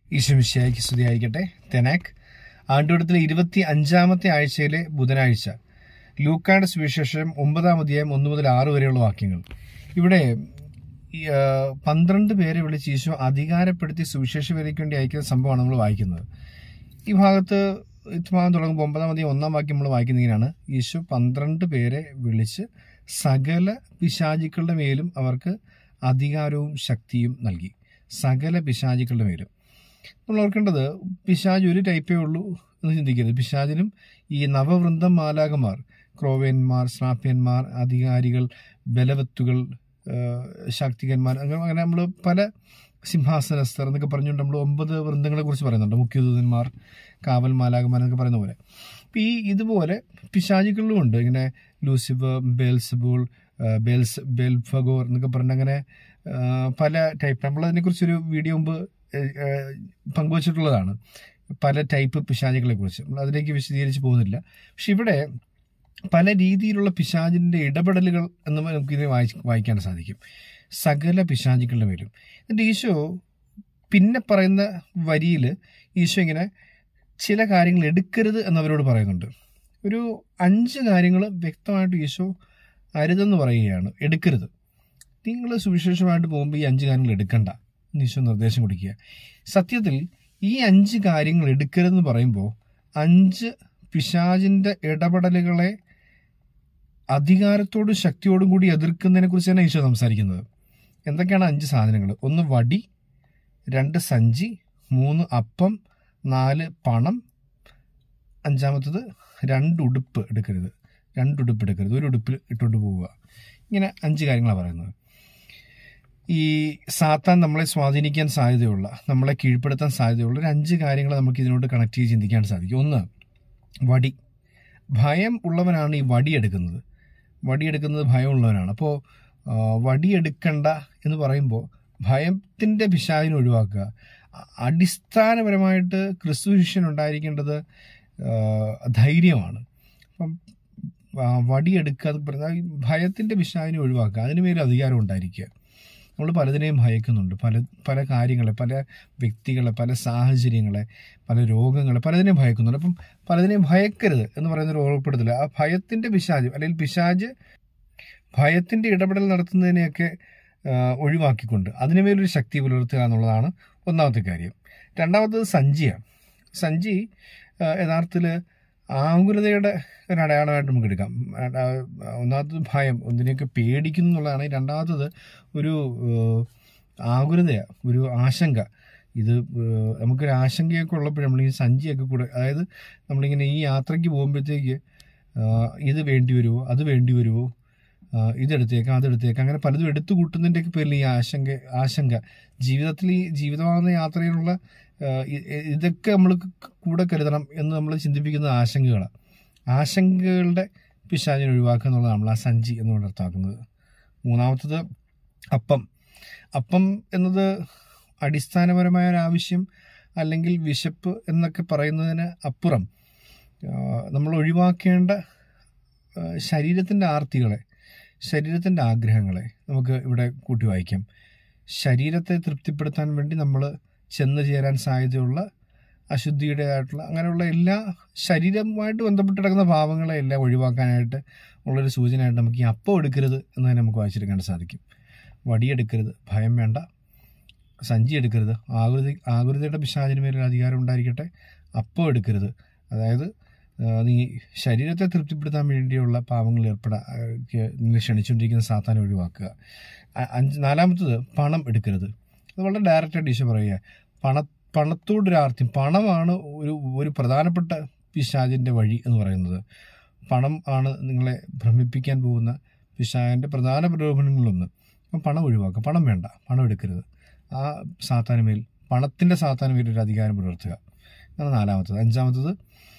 ഈശോമിശിഹായ്ക്ക് സ്തുതിയായിരിക്കട്ടെ. തെനാക്ക് ആണ്ടുവട്ടത്തിലെ 25-ാമത്തെ ആഴ്ചയിലെ ബുധനാഴ്ച. ലൂക്കായുടെ സുവിശേഷം 9-ാം അധ്യായം 1 മുതൽ 6 വരെയുള്ള വാക്യങ്ങൾ. ഇവിടെ 12 പേരെ വിളിച്ച് ഈശോ അധികാരപ്പെടുത്തി സുവിശേഷ വേലയ്ക്ക് വേണ്ടി അയക്കുന്ന സംഭവമാണ് നമ്മൾ വായിക്കുന്നത്. ഈ ഭാഗത്ത് ഭാഗം തുടങ്ങുമ്പോൾ 9-ാം അധ്യായം 1-ാം വാക്യം നമ്മൾ വായിക്കുന്ന ഇങ്ങനെയാണ്: ഈശോ 12 പേരെ വിളിച്ച് സകല പിശാചുക്കളുടെ മേലും അവർക്ക് അധികാരവും ശക്തിയും നൽകി. സകല പിശാചുക്കളുടെ മേലും. നമ്മൾ ഓർക്കേണ്ടത്, പിശാജ് ഒരു ടൈപ്പേ ഉള്ളൂ എന്ന് ചിന്തിക്കരുത്. പിശാചിനും ഈ നവവൃന്ദം മാലാഖമാർ, ക്രോവേന്മാർ, ശ്രാപ്യന്മാർ, അധികാരികൾ, ബലവത്തുകൾ, ശാക്തികന്മാർ, അങ്ങനെ നമ്മൾ പല സിംഹാസനസ്ഥർ എന്നൊക്കെ പറഞ്ഞുകൊണ്ട് നമ്മൾ 9 വൃന്ദങ്ങളെ കുറിച്ച് പറയുന്നുണ്ട്. മുഖ്യദൂതന്മാർ, കാവൽ മാലാഖമാർ എന്നൊക്കെ പറയുന്ന പോലെ. അപ്പം ഇതുപോലെ പിശാചുക്കളിലും ഉണ്ട്. ഇങ്ങനെ ലൂസിഫർ, ബേൽസബൂൾ, ബെൽഫഗോർ എന്നൊക്കെ പറഞ്ഞ അങ്ങനെ പല ടൈപ്പ്. നമ്മളതിനെക്കുറിച്ചൊരു വീഡിയോ മുമ്പ് പങ്കുവച്ചിട്ടുള്ളതാണ്, പല ടൈപ്പ് പിശാചുകളെ കുറിച്ച്. നമ്മൾ അതിലേക്ക് വിശദീകരിച്ച് പോകുന്നില്ല. പക്ഷെ ഇവിടെ പല രീതിയിലുള്ള പിശാചിൻ്റെ ഇടപെടലുകൾ എന്ന് നമുക്കിതിനെ വായിക്കാൻ സാധിക്കും. സകല പിശാചുക്കളുടെ മേലും. എന്നിട്ട് ഈശോ പിന്നെ പറയുന്ന വരിയിൽ ഈശോ ഇങ്ങനെ ചില കാര്യങ്ങൾ എടുക്കരുത് എന്നവരോട് പറയുന്നുണ്ട്. ഒരു 5 കാര്യങ്ങൾ വ്യക്തമായിട്ട് ഈശോ അരുതെന്ന് പറയുകയാണ്. എടുക്കരുത്. നിങ്ങൾ സുവിശേഷമായിട്ട് പോകുമ്പോൾ ഈ 5 കാര്യങ്ങൾ എടുക്കണ്ട എന്ന് ഈശോ നിർദ്ദേശം കൊടുക്കുക. സത്യത്തിൽ ഈ 5 കാര്യങ്ങൾ എടുക്കരുതെന്ന് പറയുമ്പോൾ 5 പിശാചിൻ്റെ ഇടപെടലുകളെ അധികാരത്തോടും ശക്തിയോടും കൂടി എതിർക്കുന്നതിനെ കുറിച്ച് തന്നെ ഈശോ സംസാരിക്കുന്നത്. എന്തൊക്കെയാണ് 5 സാധനങ്ങൾ? 1 വടി, 2 സഞ്ചി, 3 അപ്പം, 4 പണം, 5-ാമത്തത് 2 ഉടുപ്പ് എടുക്കരുത്. 2 ഉടുപ്പ് എടുക്കരുത്, ഒരു ഉടുപ്പിൽ ഇട്ടുകൊണ്ട് പോവുക. ഇങ്ങനെ 5 കാര്യങ്ങളാണ് പറയുന്നത്. ഈ സാത്താൻ നമ്മളെ സ്വാധീനിക്കാൻ സാധ്യതയുള്ള, നമ്മളെ കീഴ്പ്പെടുത്താൻ സാധ്യതയുള്ള ഒരു 5 കാര്യങ്ങൾ നമുക്ക് ഇതിനോട് കണക്ട് ചെയ്ത് ചിന്തിക്കാൻ സാധിക്കും. 1, വടി. ഭയം ഉള്ളവനാണ് ഈ വടിയെടുക്കുന്നത്. വടിയെടുക്കുന്നത് ഭയമുള്ളവനാണ്. അപ്പോൾ വടിയെടുക്കണ്ട എന്ന് പറയുമ്പോൾ ഭയത്തിൻ്റെ പിശാചിനെ ഒഴിവാക്കുക. അടിസ്ഥാനപരമായിട്ട് ക്രിസ്തു ശിഷ്യൻ ഉണ്ടായിരിക്കേണ്ടത് ധൈര്യമാണ്. അപ്പം വടിയെടുക്കുക എന്ന് പറഞ്ഞാൽ ഭയത്തിൻ്റെ പിശാചിനെ ഒഴിവാക്കുക, അതിനുമേൽ അധികാരം ഉണ്ടായിരിക്കുക. നമ്മൾ പലതിനെയും ഭയക്കുന്നുണ്ട്. പല കാര്യങ്ങളെ, പല വ്യക്തികളെ, പല സാഹചര്യങ്ങളെ, പല രോഗങ്ങളെ, പലതിനെയും ഭയക്കുന്നുണ്ട്. അപ്പം പലതിനെയും ഭയക്കരുത് എന്ന് പറയുന്നൊരു ഓർമ്മപ്പെടുത്തില്ല. ആ ഭയത്തിൻ്റെ പിശാച് അല്ലെങ്കിൽ പിശാച് ഭയത്തിൻ്റെ ഇടപെടൽ നടത്തുന്നതിനെയൊക്കെ ഒഴിവാക്കിക്കൊണ്ട് അതിനുമേലൊരു ശക്തി പുലർത്തുക എന്നുള്ളതാണ് 1-ാമത്തെ കാര്യം. 2-ാമത്തത് സഞ്ചിയാണ്. സഞ്ചി യഥാർത്ഥത്തിൽ ആകുലതയുടെ ഒരു അടയാളമായിട്ട് നമുക്ക് എടുക്കാം. 1-ാമത്തത് ഭയം, ഒന്നിനെയൊക്കെ പേടിക്കുന്നു എന്നുള്ളതാണ്. 2-ാമത്തത് ഒരു ആകുലതയാണ്, ഒരു ആശങ്ക. ഇത് നമുക്കൊരു ആശങ്കയൊക്കെ ഉള്ളപ്പോഴും നമ്മൾ ഈ സഞ്ചിയൊക്കെ കൂടെ, അതായത് നമ്മളിങ്ങനെ ഈ യാത്രയ്ക്ക് പോകുമ്പോഴത്തേക്ക് ഇത് വേണ്ടി വരുമോ, അത് വേണ്ടി വരുമോ, ഇതെടുത്തേക്കാം, അതെടുത്തേക്കാം, അങ്ങനെ പലതും എടുത്തു കൂട്ടുന്നതിൻ്റെയൊക്കെ പേരിൽ ഈ ആശങ്ക ജീവിതത്തിൽ, ഈ ജീവിതമാകുന്ന യാത്രയിലുള്ള ഇതൊക്കെ നമ്മൾ കൂടെ കരുതണം എന്ന് നമ്മൾ ചിന്തിപ്പിക്കുന്ന ആശങ്കകളാണ്. ആശങ്കകളുടെ പിശാചിനെ ഒഴിവാക്കുക എന്നുള്ളതാണ് നമ്മൾ ആ സഞ്ചി എന്നുകൊണ്ട് അർത്ഥമാക്കുന്നത്. 3-ാമത്തത് അപ്പം. അപ്പം എന്നത് അടിസ്ഥാനപരമായ ഒരു ആവശ്യം അല്ലെങ്കിൽ വിശപ്പ് എന്നൊക്കെ പറയുന്നതിന് അപ്പുറം നമ്മൾ ഒഴിവാക്കേണ്ട ശരീരത്തിൻ്റെ ആർത്തികളെ, ശരീരത്തിൻ്റെ ആഗ്രഹങ്ങളെ നമുക്ക് ഇവിടെ കൂട്ടി വായിക്കാം. ശരീരത്തെ തൃപ്തിപ്പെടുത്താൻ വേണ്ടി നമ്മൾ ചെന്ന് ചേരാൻ സാധ്യതയുള്ള അശുദ്ധിയുടേതായിട്ടുള്ള അങ്ങനെയുള്ള എല്ലാ ശരീരവുമായിട്ട് ബന്ധപ്പെട്ട് കിടക്കുന്ന ഭാവങ്ങളെ എല്ലാം ഒഴിവാക്കാനായിട്ട് ഉള്ളൊരു സൂചനയായിട്ട് നമുക്ക് ഈ അപ്പം എടുക്കരുത് എന്ന് തന്നെ നമുക്ക് വായിച്ചെടുക്കാൻ സാധിക്കും. വടിയെടുക്കരുത്, ഭയം വേണ്ട. സഞ്ചി എടുക്കരുത്, ആകുലതയുടെ പിശാചിന് മേലൊരു അധികാരം ഉണ്ടായിരിക്കട്ടെ. അപ്പം എടുക്കരുത്, അതായത് നീ ശരീരത്തെ തൃപ്തിപ്പെടുത്താൻ വേണ്ടിയുള്ള പാവങ്ങൾ നിന്നെ ക്ഷണിച്ചുകൊണ്ടിരിക്കുന്ന സാത്താനെ ഒഴിവാക്കുക. 4-ാമത്തത് പണം എടുക്കരുത്. അത് വളരെ ഡയറക്റ്റായിട്ട് ഈശോ പറയുക. പണത്തോടൊരാർത്തിയും. പണമാണ് ഒരു പ്രധാനപ്പെട്ട പിശാചിൻ്റെ വഴി എന്ന് പറയുന്നത്. പണം ആണ് നിങ്ങളെ ഭ്രമിപ്പിക്കാൻ പോകുന്ന പിശാചിൻ്റെ പ്രധാന പ്രലോഭനങ്ങളിലൊന്ന്. അപ്പം പണം ഒഴിവാക്കുക, പണം വേണ്ട, പണം എടുക്കരുത്. ആ സാത്താനുമേൽ, പണത്തിൻ്റെ സാത്താനുമേൽ ഒരു അധികാരം പുലർത്തുക എന്നാണ് 4-ാമത്തത്. 5-ാമത്തത്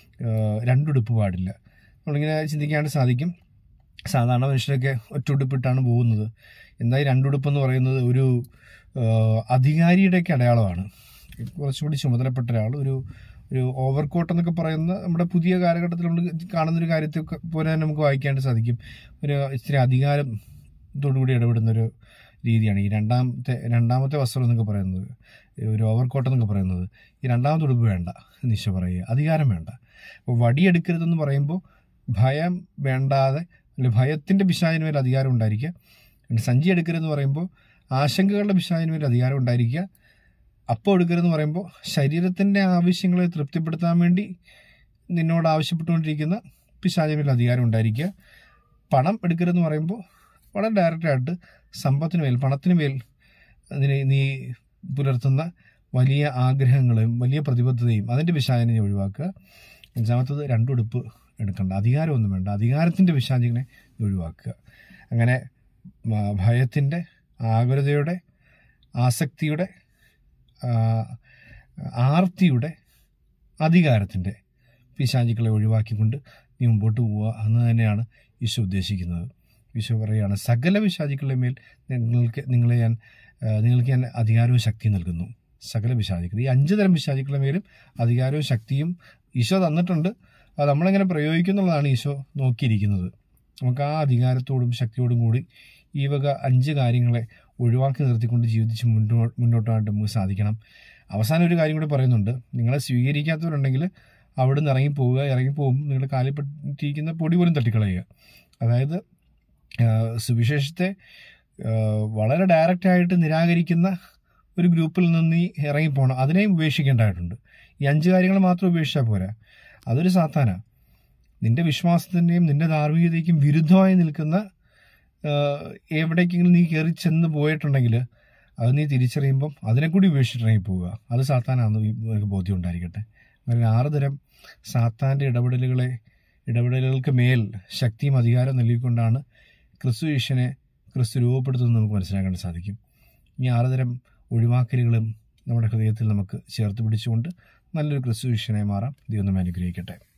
2 ഉടുപ്പ് പാടില്ല. നമ്മളിങ്ങനെ ചിന്തിക്കാണ്ട് സാധിക്കും, സാധാരണ മനുഷ്യരൊക്കെ ഒറ്റ ഉടുപ്പിട്ടാണ് പോകുന്നത്. എന്നാൽ 2 ഉടുപ്പെന്ന് പറയുന്നത് ഒരു അധികാരിയുടെയൊക്കെ അടയാളമാണ്. കുറച്ചുകൂടി ചുമതലപ്പെട്ട ഒരാൾ, ഒരു ഓവർകോട്ട് എന്നൊക്കെ പറയുന്ന നമ്മുടെ പുതിയ കാലഘട്ടത്തിൽ നമ്മൾ കാണുന്നൊരു കാര്യത്തെ പോലെ തന്നെ നമുക്ക് വായിക്കാണ്ട് സാധിക്കും. ഒരു ഇച്ചിരി അധികാരത്തോടുകൂടി ഇടപെടുന്നൊരു രീതിയാണ് ഈ രണ്ടാമത്തെ വസ്ത്രം എന്നൊക്കെ പറയുന്നത്. ഒരു ഓവർകോട്ട് എന്നൊക്കെ പറയുന്നത്. ഈ രണ്ടാമത്തെ ഉടുപ്പ് വേണ്ട എന്ന് ഈശോ പറയുക. അധികാരം വേണ്ട. അപ്പോൾ വടിയെടുക്കരുതെന്ന് പറയുമ്പോൾ ഭയം വേണ്ടാതെ, അല്ലെങ്കിൽ ഭയത്തിൻ്റെ പിശാചിന് മേൽ അധികാരം ഉണ്ടായിരിക്കുക. സഞ്ചി എടുക്കരുതെന്ന് പറയുമ്പോൾ ആശങ്കകളുടെ പിശാചിന് മേൽ അധികാരം ഉണ്ടായിരിക്കുക. അപ്പം എടുക്കരുതെന്ന് പറയുമ്പോൾ ശരീരത്തിൻ്റെ ആവശ്യങ്ങളെ തൃപ്തിപ്പെടുത്താൻ വേണ്ടി നിന്നോട് ആവശ്യപ്പെട്ടുകൊണ്ടിരിക്കുന്ന പിശാചിന് മേൽ അധികാരം ഉണ്ടായിരിക്കുക. പണം എടുക്കരുതെന്ന് പറയുമ്പോൾ വളരെ ഡയറക്റ്റായിട്ട് സമ്പത്തിന് മേൽ, പണത്തിന് മേൽ നീ പുലർത്തുന്ന വലിയ ആഗ്രഹങ്ങളും വലിയ പ്രതിബദ്ധതയും അതിൻ്റെ പിശാചിനെ നീ ഒഴിവാക്കുക. അഞ്ചാമത്തത് രണ്ടുടുപ്പ് എടുക്കണ്ട, അധികാരമൊന്നും വേണ്ട, അധികാരത്തിൻ്റെ പിശാചിനെ ഒഴിവാക്കുക. അങ്ങനെ ഭയത്തിൻ്റെ, ആകുലതയുടെ, ആസക്തിയുടെ, ആർത്തിയുടെ, അധികാരത്തിൻ്റെ പിശാചുക്കളെ ഒഴിവാക്കിക്കൊണ്ട് നീ മുമ്പോട്ട് പോവുക എന്ന് തന്നെയാണ് ഈശോ ഉദ്ദേശിക്കുന്നത്. ഈശോ പറയുകയാണ്, സകല പിശാചുക്കളുടെ മേൽ നിങ്ങൾക്ക് ഞാൻ അധികാരവും ശക്തിയും നൽകുന്നു. സകല പിശാചുക്കൾ, ഈ 5 തരം പിശാചുക്കളുടെ മേലും അധികാരവും ശക്തിയും ഈശോ തന്നിട്ടുണ്ട്. അത് നമ്മളെങ്ങനെ പ്രയോഗിക്കുന്നുള്ളതാണ് ഈശോ നോക്കിയിരിക്കുന്നത്. നമുക്ക് ആ അധികാരത്തോടും ശക്തിയോടും കൂടി ഈ വക 5 കാര്യങ്ങളെ ഒഴിവാക്കി നിർത്തിക്കൊണ്ട് ജീവിച്ച് മുന്നോട്ടായിട്ട് നമുക്ക് സാധിക്കണം. അവസാനം ഒരു കാര്യം കൂടി പറയുന്നുണ്ട്. നിങ്ങളെ സ്വീകരിക്കാത്തവരുണ്ടെങ്കിൽ അവിടെ നിന്ന് ഇറങ്ങിപ്പോകുമ്പോൾ നിങ്ങളുടെ കാലിൽ പറ്റിയിരിക്കുന്ന പൊടി പോലും തട്ടിക്കളയുക. അതായത് സുവിശേഷത്തെ വളരെ ഡയറക്റ്റായിട്ട് നിരാകരിക്കുന്ന ഒരു ഗ്രൂപ്പിൽ നിന്ന് നീ ഇറങ്ങിപ്പോകണം. അതിനെയും ഉപേക്ഷിക്കേണ്ടതായിട്ടുണ്ട്. ഈ 5 കാര്യങ്ങൾ മാത്രം ഉപേക്ഷിച്ചാൽ പോരാ. അതൊരു സാത്താനാണ്. നിന്റെ വിശ്വാസത്തിൻ്റെയും നിന്റെ ധാർമ്മികതയ്ക്കും വിരുദ്ധമായി നിൽക്കുന്ന എവിടേക്കെങ്കിലും നീ കയറി ചെന്ന് പോയിട്ടുണ്ടെങ്കിൽ അത് നീ തിരിച്ചറിയുമ്പം അതിനെക്കൂടി ഉപേക്ഷിച്ചിട്ടിറങ്ങി പോവുക. അത് സാത്താനാണെന്ന് നിനക്ക് ബോധ്യം ഉണ്ടായിരിക്കട്ടെ. അങ്ങനെ 6 തരം സാത്താൻ്റെ ഇടപെടലുകൾക്ക് മേൽ ശക്തിയും അധികാരം നൽകിക്കൊണ്ടാണ് ക്രിസ്തു രൂപപ്പെടുത്തുന്നത് നമുക്ക് മനസ്സിലാക്കാൻ സാധിക്കും. ഈ 6 തരം ഒഴിവാക്കലുകളും നമ്മുടെ ഹൃദയത്തിൽ നമുക്ക് ചേർത്ത് പിടിച്ചുകൊണ്ട് നല്ലൊരു ക്രിസ്തു ശിഷ്യനായി മാറാം. ദൈവം നമ്മെ അനുഗ്രഹിക്കട്ടെ.